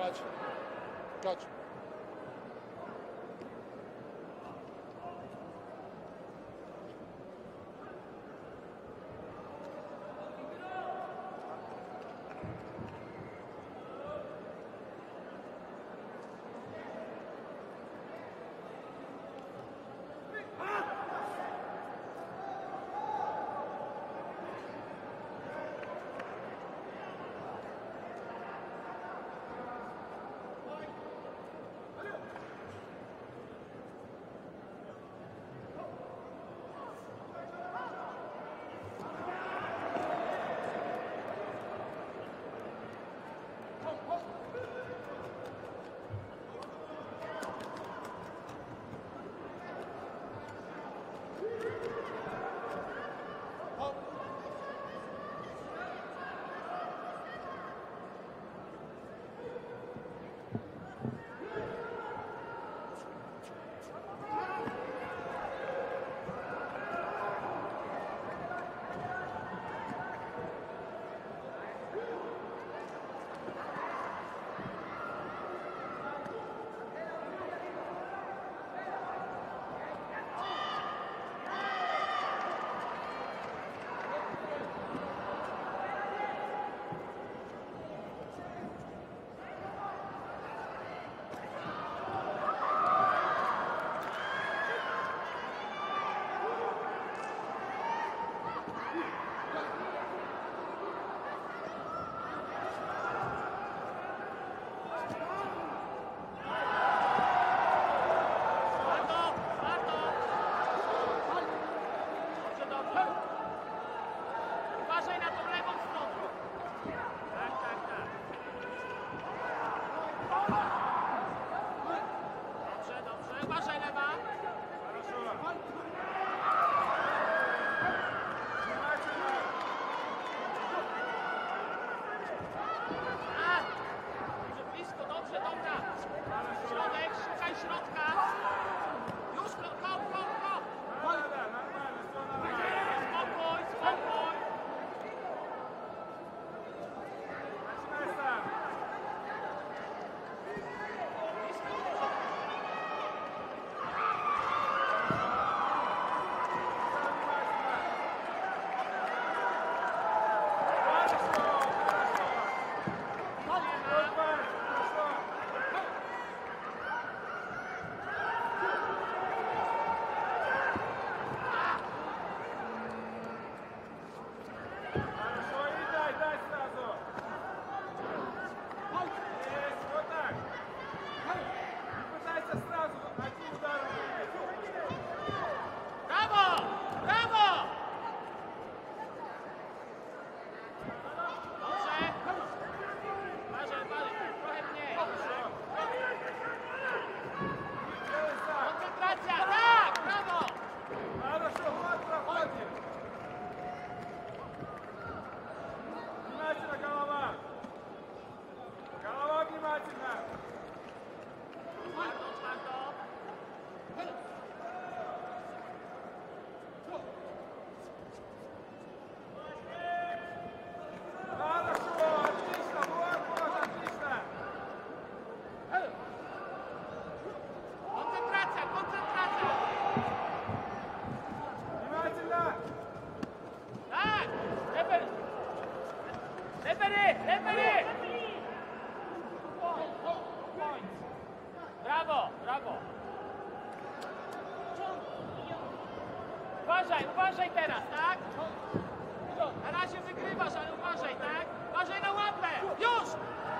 grać. Grać. Uważaj teraz, tak? Na razie wygrywasz, ale uważaj, tak? Uważaj na łapę! Już!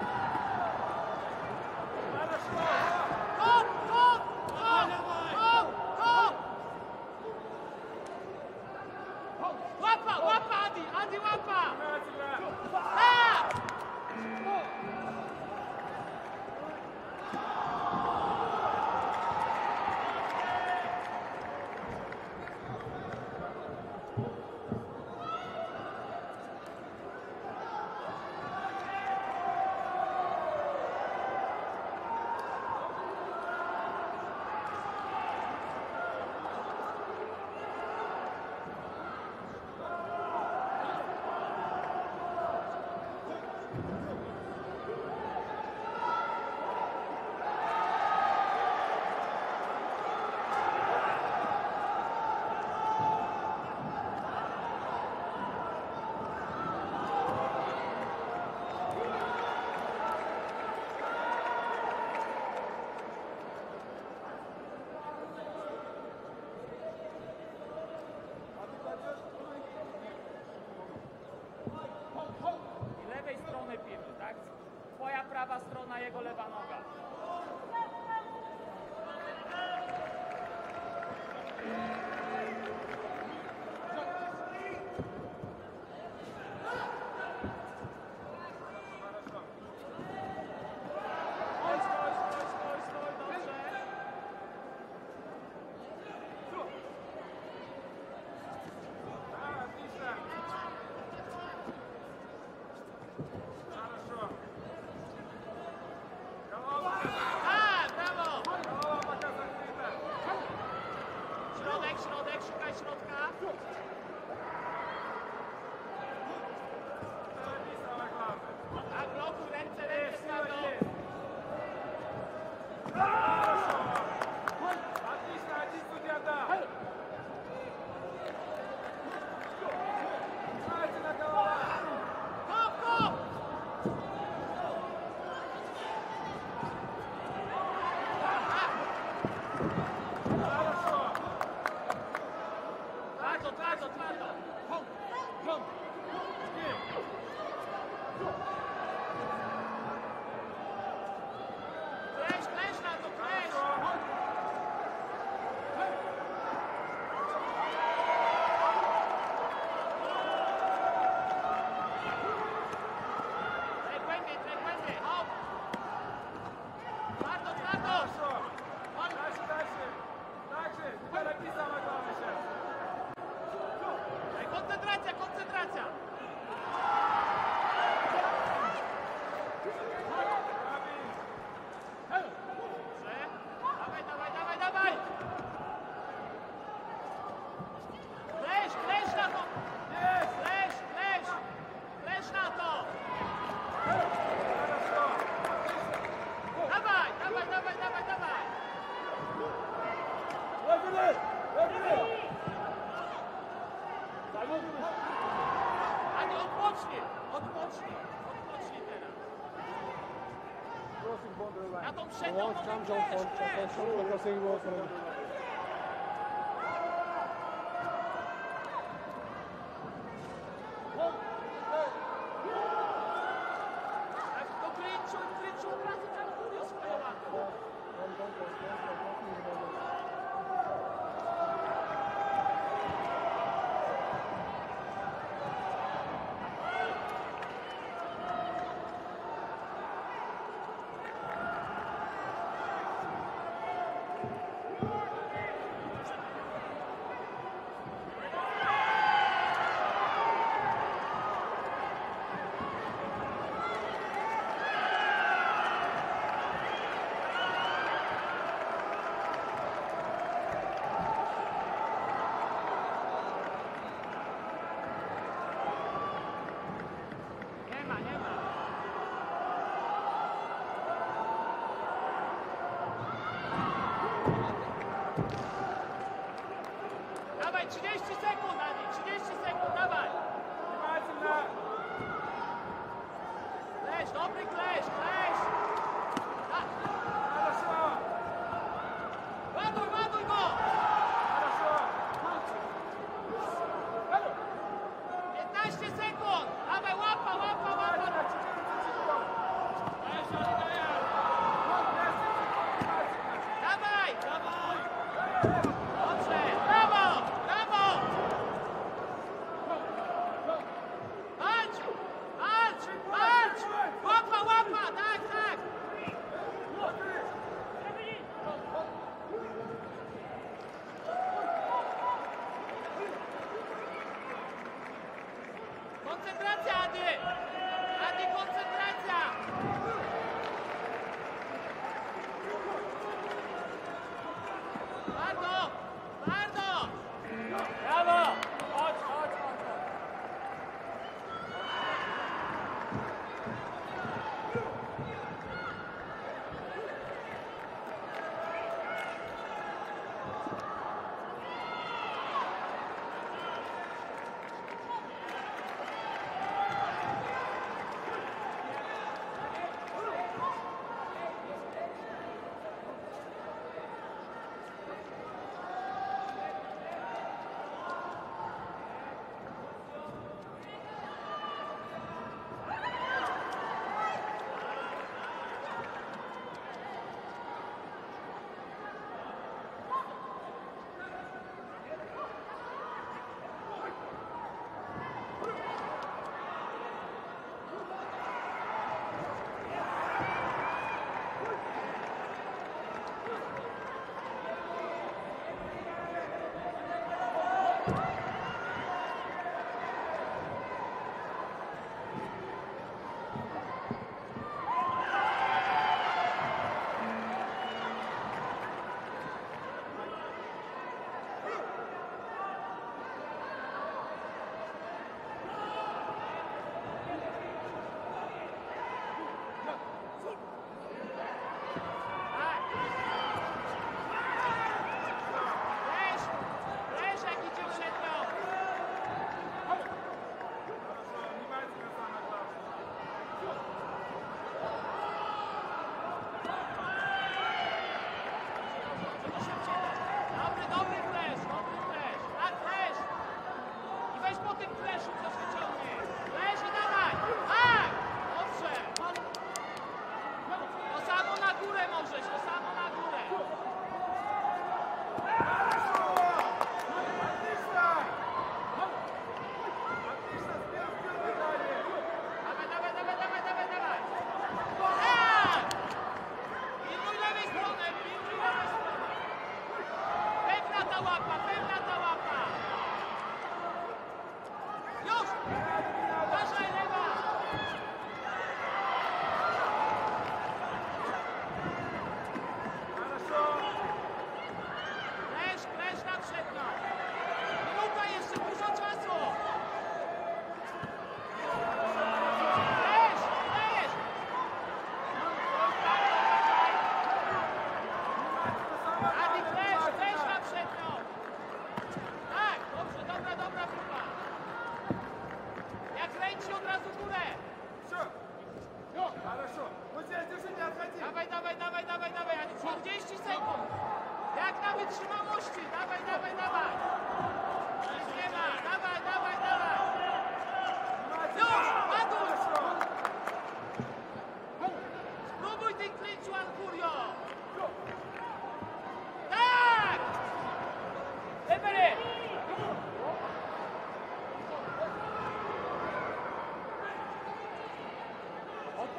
Hop, hop, hop, hop, hop! Łapa, łapa, Adi, Adi, łapa! Tak! Go! Twoja prawa strona, jego lewa noga. Środek, szukaj środka. Tak, blokuj, ręce na to. Hop, hop! Twardo. Hop. Klesz na to, klesz! Głębiej, hop! Twardo! Koncentracja! Dawaj! Klesz na to! Klesz na to! Dawaj! A nie odpocznij teraz. Na tą przednią nogę klesz! Do kręciu od razu kalkulują swoje łapy. Nie ma. Dawaj, 30 sekund, Adi, 30 sekund, dawaj. Klesz, dobry klesz. Ładuj go. 15 sekund, dawaj, łapa. Dawaj. Dobrze, brawo. Walcz. Łapa, tak. Koncentracja, Adi, koncentracja. Bardzo.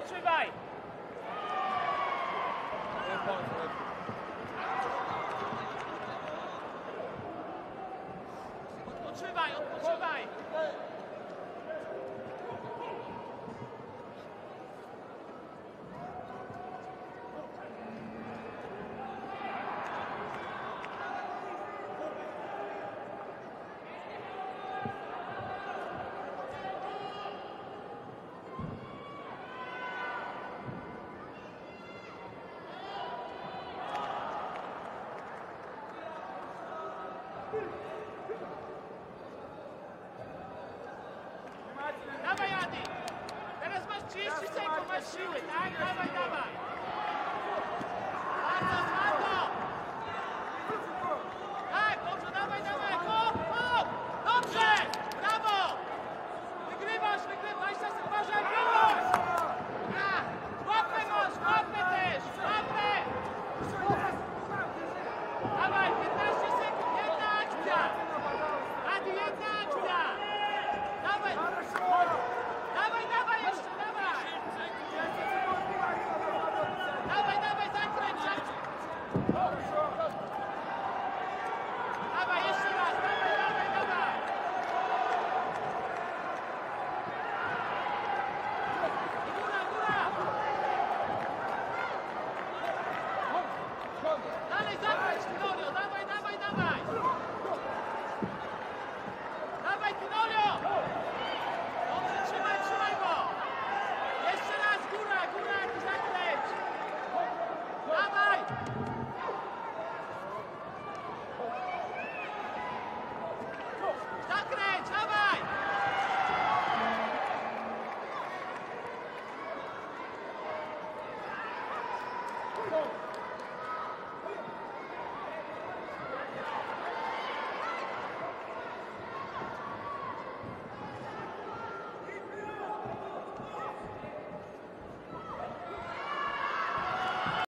odpoczywaj! Odpoczywaj, odpoczywaj! Dawaj, Adi! Teraz masz 30 sekund, masz siły, tak? Dawaj, dawaj! Bardzo, bardzo! Tak, dobrze, dawaj, dawaj! Hop, hop! Dobrze! Brawo! Wygrywasz, wygrywasz! Uważaj, wyłóż! Łapę masz, łapę też! Łapę! Dawaj, 15 sekund, jedna akcja! Adi, jedna akcja! Dawaj! Dawaj, dawaj jeszcze, dawaj! Dawaj, dawaj, zakręć, zakręć! Dawaj, jeszcze raz, dawaj, dawaj, dawaj! I góra, góra! Dalej, zakręć, Tinolio, dawaj, dawaj, dawaj! Dawaj, Tinolio! Dobrze, trzymaj, trzymaj go! Jeszcze raz, góra, góra, zakręć! Dawaj! Zakręć, dawaj!